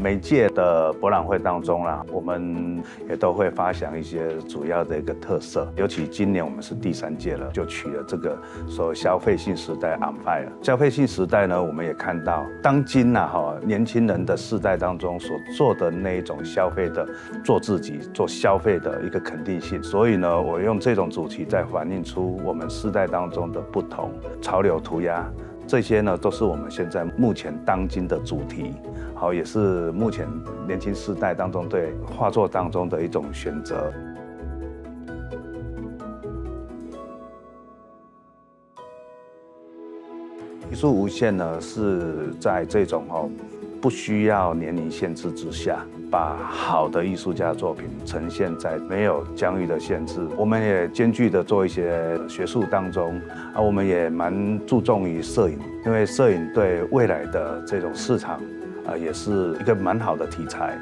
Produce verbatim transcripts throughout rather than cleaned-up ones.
每届的博览会当中啦，我们也都会发想一些主要的一个特色。尤其今年我们是第三届了，就取了这个所谓消费性时代 on fire。消费性时代呢，我们也看到当今呐、啊、哈年轻人的世代当中所做的那一种消费的做自己、做消费的一个肯定性。所以呢，我用这种主题在反映出我们世代当中的不同、潮流涂鸦。这些呢，都是我们现在目前当今的主题，好，也是目前年轻世代当中对画作当中的一种选择。艺术无限呢，是在这种哦不需要年龄限制之下，把好的艺术家作品呈现在没有疆域的限制。我们也兼具的做一些学术当中啊，我们也蛮注重于摄影，因为摄影对未来的这种市场啊，也是一个蛮好的题材。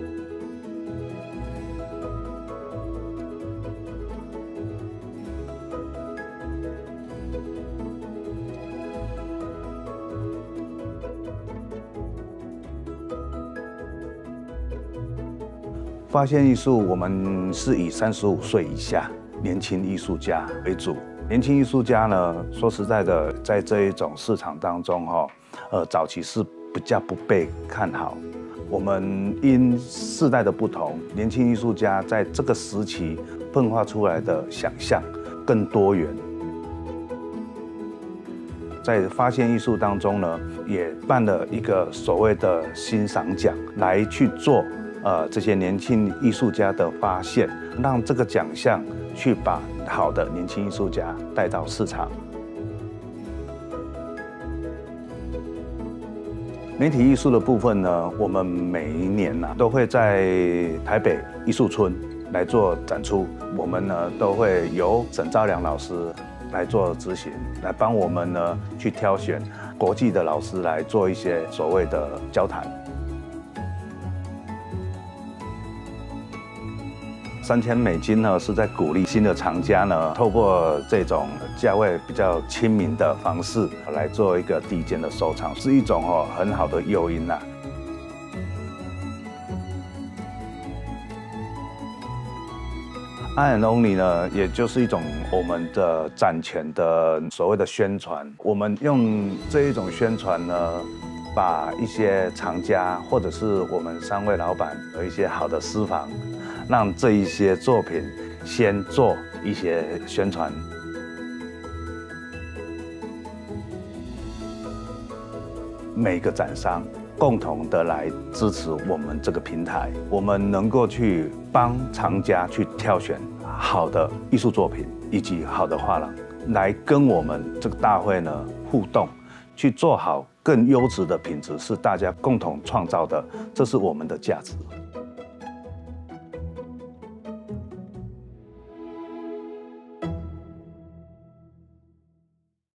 发现艺术，我们是以三十五岁以下年轻艺术家为主。年轻艺术家呢，说实在的，在这一种市场当中，哈，呃，早期是比较不被看好。我们因世代的不同，年轻艺术家在这个时期迸发出来的想象更多元。在发现艺术当中呢，也办了一个所谓的欣赏奖，来去做。呃，这些年轻艺术家的发现，让这个奖项去把好的年轻艺术家带到市场。媒体艺术的部分呢，我们每一年呢、啊、都会在台北艺术村来做展出，我们呢都会由沈兆良老师来做执行，来帮我们呢去挑选国际的老师来做一些所谓的交谈。三千美金呢，是在鼓励新的藏家呢，透过这种价位比较亲民的方式来做一个第一件的收藏，是一种哦很好的诱因呐、啊。I and Only 呢，也就是一种我们的展前的所谓的宣传，我们用这一种宣传呢，把一些藏家或者是我们三位老板的一些好的私房。让这一些作品先做一些宣传，每个展商共同的来支持我们这个平台，我们能够去帮藏家去挑选好的艺术作品以及好的画廊，来跟我们这个大会呢互动，去做好更优质的品质，是大家共同创造的，这是我们的价值。